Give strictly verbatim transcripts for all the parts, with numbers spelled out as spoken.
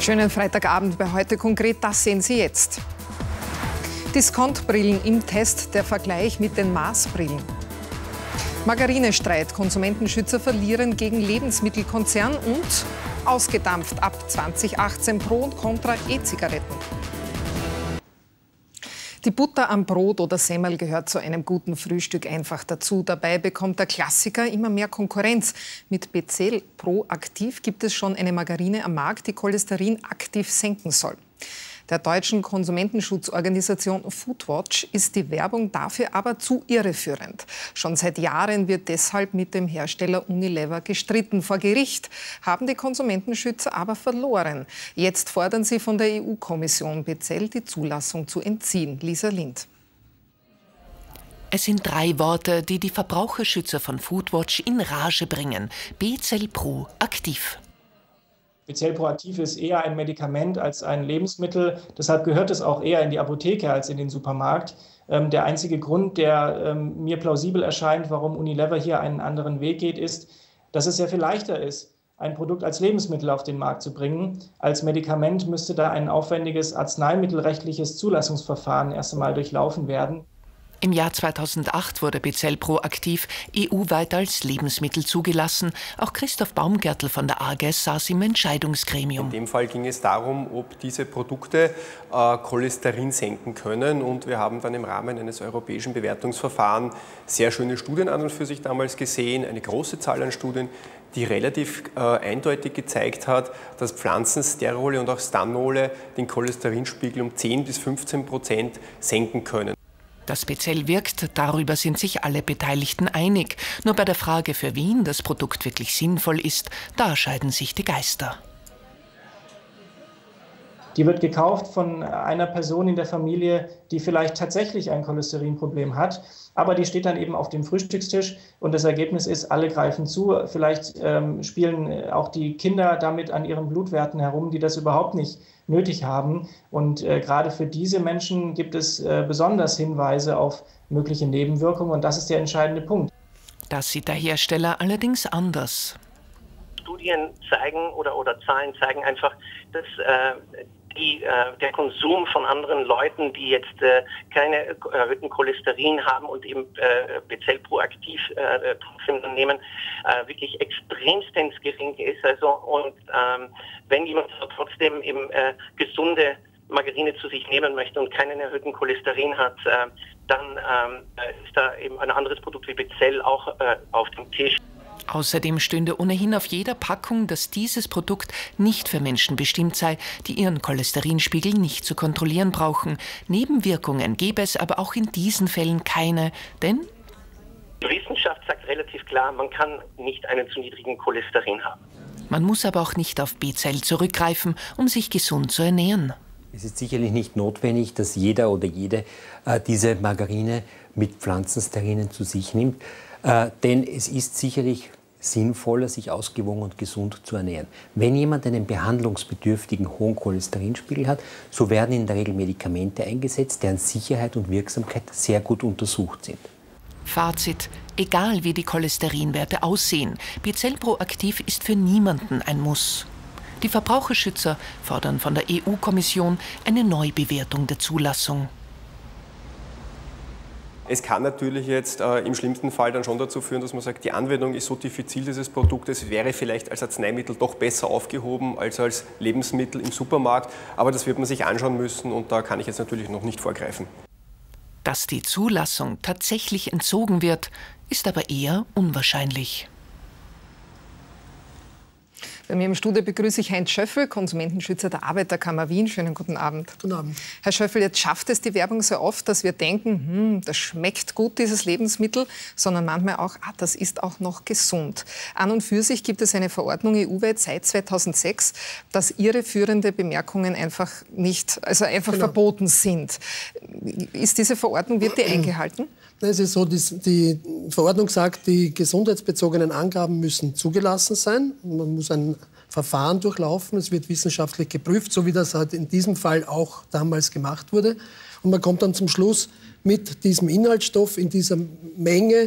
Schönen Freitagabend bei Heute konkret, das sehen Sie jetzt. Diskontbrillen im Test, der Vergleich mit den Maßbrillen. Margarinestreit, Konsumentenschützer verlieren gegen Lebensmittelkonzern und ausgedampft ab zweitausendachtzehn Pro und Contra E-Zigaretten. Die Butter am Brot oder Semmel gehört zu einem guten Frühstück einfach dazu. Dabei bekommt der Klassiker immer mehr Konkurrenz. Mit Bezell Pro Aktiv gibt es schon eine Margarine am Markt, die Cholesterin aktiv senken soll. Der deutschen Konsumentenschutzorganisation Foodwatch ist die Werbung dafür aber zu irreführend. Schon seit Jahren wird deshalb mit dem Hersteller Unilever gestritten. Vor Gericht haben die Konsumentenschützer aber verloren. Jetzt fordern sie von der E U-Kommission Bezell die Zulassung zu entziehen. Lisa Lind. Es sind drei Worte, die die Verbraucherschützer von Foodwatch in Rage bringen. Bezell Pro Aktiv. Bezell Pro Aktiv ist eher ein Medikament als ein Lebensmittel. Deshalb gehört es auch eher in die Apotheke als in den Supermarkt. Ähm, der einzige Grund, der ähm, mir plausibel erscheint, warum Unilever hier einen anderen Weg geht, ist, dass es sehr viel leichter ist, ein Produkt als Lebensmittel auf den Markt zu bringen. Als Medikament müsste da ein aufwendiges arzneimittelrechtliches Zulassungsverfahren erst einmal durchlaufen werden. Im Jahr zweitausendacht wurde Bezell Pro Aktiv E U-weit als Lebensmittel zugelassen. Auch Christoph Baumgärtl von der A G E S saß im Entscheidungsgremium. In dem Fall ging es darum, ob diese Produkte äh, Cholesterin senken können. Und wir haben dann im Rahmen eines europäischen Bewertungsverfahrens sehr schöne Studien an und für sich damals gesehen, eine große Zahl an Studien, die relativ äh, eindeutig gezeigt hat, dass Pflanzensterole und auch Stanole den Cholesterinspiegel um zehn bis fünfzehn Prozent senken können. Dass Bezell wirkt, darüber sind sich alle Beteiligten einig. Nur bei der Frage, für wen das Produkt wirklich sinnvoll ist, da scheiden sich die Geister. Die wird gekauft von einer Person in der Familie, die vielleicht tatsächlich ein Cholesterinproblem hat. Aber die steht dann eben auf dem Frühstückstisch und das Ergebnis ist, alle greifen zu. Vielleicht ähm, spielen auch die Kinder damit an ihren Blutwerten herum, die das überhaupt nicht nötig haben. Und äh, gerade für diese Menschen gibt es äh, besonders Hinweise auf mögliche Nebenwirkungen und das ist der entscheidende Punkt. Das sieht der Hersteller allerdings anders. Studien zeigen oder, oder Zahlen zeigen einfach, dass äh, die, äh, der Konsum von anderen Leuten, die jetzt äh, keine erhöhten Cholesterin haben und eben äh, Bezell Pro Aktiv äh, trotzdem nehmen, äh, wirklich extremstens gering ist. Also und ähm, wenn jemand trotzdem eben äh, gesunde Margarine zu sich nehmen möchte und keinen erhöhten Cholesterin hat, äh, dann ähm, ist da eben ein anderes Produkt wie Bezell auch äh, auf dem Tisch. Außerdem stünde ohnehin auf jeder Packung, dass dieses Produkt nicht für Menschen bestimmt sei, die ihren Cholesterinspiegel nicht zu kontrollieren brauchen. Nebenwirkungen gäbe es aber auch in diesen Fällen keine, denn die Wissenschaft sagt relativ klar, man kann nicht einen zu niedrigen Cholesterin haben. Man muss aber auch nicht auf Bezell zurückgreifen, um sich gesund zu ernähren. Es ist sicherlich nicht notwendig, dass jeder oder jede äh, diese Margarine mit Pflanzensterinen zu sich nimmt. Äh, denn es ist sicherlich sinnvoller, sich ausgewogen und gesund zu ernähren. Wenn jemand einen behandlungsbedürftigen hohen Cholesterinspiegel hat, so werden in der Regel Medikamente eingesetzt, deren Sicherheit und Wirksamkeit sehr gut untersucht sind. Fazit: Egal wie die Cholesterinwerte aussehen, Bezell Pro Aktiv ist für niemanden ein Muss. Die Verbraucherschützer fordern von der E U-Kommission eine Neubewertung der Zulassung. Es kann natürlich jetzt äh, im schlimmsten Fall dann schon dazu führen, dass man sagt, die Anwendung ist so diffizil dieses Produktes, wäre vielleicht als Arzneimittel doch besser aufgehoben als als Lebensmittel im Supermarkt. Aber das wird man sich anschauen müssen und da kann ich jetzt natürlich noch nicht vorgreifen. Dass die Zulassung tatsächlich entzogen wird, ist aber eher unwahrscheinlich. Bei mir im Studio begrüße ich Heinz Schöffel, Konsumentenschützer der Arbeiterkammer Wien. Schönen guten Abend. Guten Abend. Herr Schöffel, jetzt schafft es die Werbung so oft, dass wir denken, hm, das schmeckt gut, dieses Lebensmittel, sondern manchmal auch, ah, das ist auch noch gesund. An und für sich gibt es eine Verordnung E U-weit seit zweitausendsechs, dass irreführende Bemerkungen einfach nicht, also einfach genau. verboten sind. Ist diese Verordnung, wird die eingehalten? Es ist so, die Verordnung sagt, die gesundheitsbezogenen Angaben müssen zugelassen sein. Man muss ein Verfahren durchlaufen. Es wird wissenschaftlich geprüft, so wie das halt in diesem Fall auch damals gemacht wurde. Und man kommt dann zum Schluss mit diesem Inhaltsstoff in dieser Menge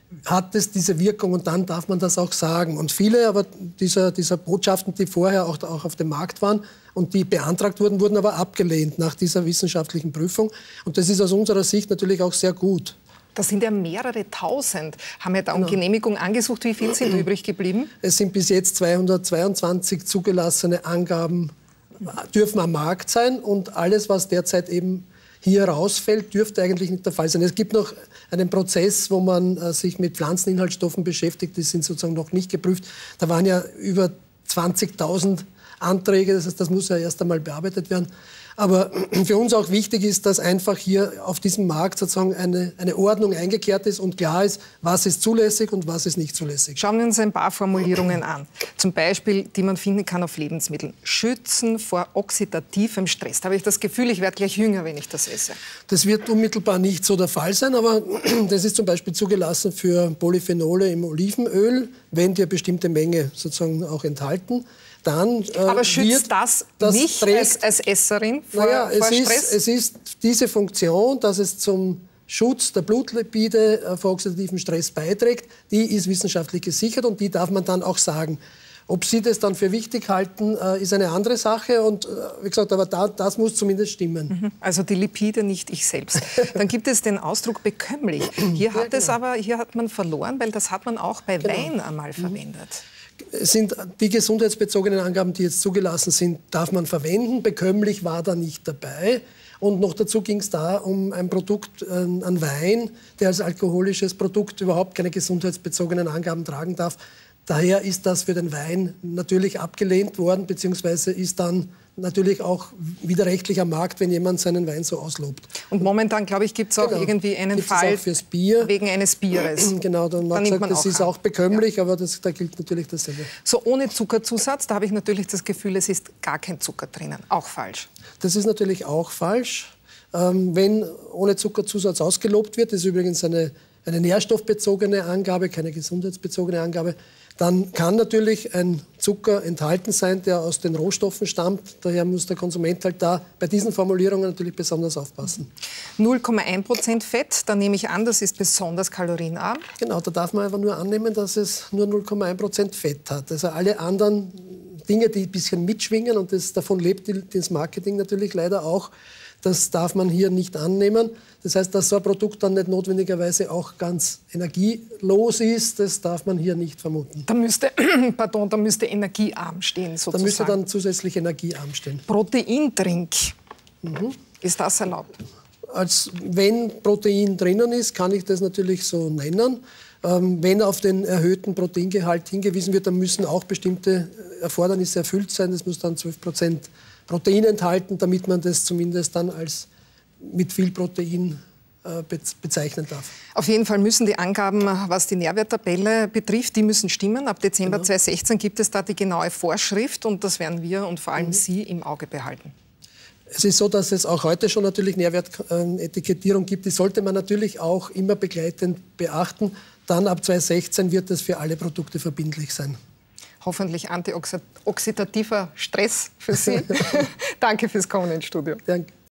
hat es diese Wirkung und dann darf man das auch sagen. Und viele aber dieser, dieser Botschaften, die vorher auch, auch auf dem Markt waren und die beantragt wurden, wurden aber abgelehnt nach dieser wissenschaftlichen Prüfung. Und das ist aus unserer Sicht natürlich auch sehr gut. Das sind ja mehrere Tausend. Haben ja da um Genau. Genehmigung angesucht. Wie viele sind übrig geblieben? Es sind bis jetzt zweihundertzweiundzwanzig zugelassene Angaben, dürfen am Markt sein. Und alles, was derzeit eben hier rausfällt, dürfte eigentlich nicht der Fall sein. Es gibt noch einen Prozess, wo man äh, sich mit Pflanzeninhaltsstoffen beschäftigt. Die sind sozusagen noch nicht geprüft. Da waren ja über zwanzigtausend Anträge. Das heißt, das muss ja erst einmal bearbeitet werden. Aber für uns auch wichtig ist, dass einfach hier auf diesem Markt sozusagen eine, eine Ordnung eingekehrt ist und klar ist, was ist zulässig und was ist nicht zulässig. Schauen wir uns ein paar Formulierungen an. Zum Beispiel, die man finden kann auf Lebensmitteln. Schützen vor oxidativem Stress. Da habe ich das Gefühl, ich werde gleich jünger, wenn ich das esse. Das wird unmittelbar nicht so der Fall sein, aber das ist zum Beispiel zugelassen für Polyphenole im Olivenöl, wenn die eine bestimmte Menge sozusagen auch enthalten. Dann, äh, Aber schützt wird das, das nicht trägt, als, als Esserin vor, naja, vor es Stress? Ist, es ist diese Funktion, dass es zum Schutz der Blutlipide äh, vor oxidativem Stress beiträgt, die ist wissenschaftlich gesichert und die darf man dann auch sagen. Ob Sie das dann für wichtig halten, äh, ist eine andere Sache. Und äh, wie gesagt, aber da, das muss zumindest stimmen. Also die Lipide, nicht ich selbst. Dann gibt es den Ausdruck bekömmlich. Hier hat, ja, es genau. aber, hier hat man verloren, weil das hat man auch bei Genau. Wein einmal verwendet. Es sind die gesundheitsbezogenen Angaben, die jetzt zugelassen sind, darf man verwenden. Bekömmlich war da nicht dabei. Und noch dazu ging es da um ein Produkt, äh, ein Wein, der als alkoholisches Produkt überhaupt keine gesundheitsbezogenen Angaben tragen darf. Daher ist das für den Wein natürlich abgelehnt worden, beziehungsweise ist dann natürlich auch widerrechtlich am Markt, wenn jemand seinen Wein so auslobt. Und momentan, glaube ich, gibt es auch Genau. irgendwie einen Gibt's es Fall auch fürs Bier. wegen eines Bieres. Genau, dann Da hat nimmt gesagt, man das auch ist an. auch bekömmlich, aber das, da gilt natürlich dasselbe. So ohne Zuckerzusatz, da habe ich natürlich das Gefühl, es ist gar kein Zucker drinnen. Auch falsch. Das ist natürlich auch falsch. Ähm, wenn ohne Zuckerzusatz ausgelobt wird, das ist übrigens eine, eine nährstoffbezogene Angabe, keine gesundheitsbezogene Angabe, dann kann natürlich ein Zucker enthalten sein, der aus den Rohstoffen stammt. Daher muss der Konsument halt da bei diesen Formulierungen natürlich besonders aufpassen. null Komma eins Prozent Fett, da nehme ich an, das ist besonders kalorienarm. Genau, da darf man einfach nur annehmen, dass es nur null Komma eins Prozent Fett hat. Also alle anderen Dinge, die ein bisschen mitschwingen, und das, davon lebt die, das Marketing natürlich leider auch, das darf man hier nicht annehmen. Das heißt, dass so ein Produkt dann nicht notwendigerweise auch ganz energielos ist, das darf man hier nicht vermuten. Da müsste, pardon, da müsste energiearm stehen, sozusagen. Da müsste dann zusätzlich energiearm stehen. Proteindrink. Mhm. Ist das erlaubt? Als wenn Protein drinnen ist, kann ich das natürlich so nennen. Ähm, wenn auf den erhöhten Proteingehalt hingewiesen wird, dann müssen auch bestimmte Erfordernisse erfüllt sein. Das muss dann zwölf Prozent Protein enthalten, damit man das zumindest dann als mit viel Protein äh, bezeichnen darf. Auf jeden Fall müssen die Angaben, was die Nährwerttabelle betrifft, die müssen stimmen. Ab Dezember Genau. zweitausendsechzehn gibt es da die genaue Vorschrift und das werden wir und vor allem mhm. Sie im Auge behalten. Es ist so, dass es auch heute schon natürlich Nährwertetikettierung gibt. Die sollte man natürlich auch immer begleitend beachten. Dann ab zweitausendsechzehn wird das für alle Produkte verbindlich sein. Hoffentlich antioxidativer Stress für Sie. Danke fürs Kommen ins Studio. Danke.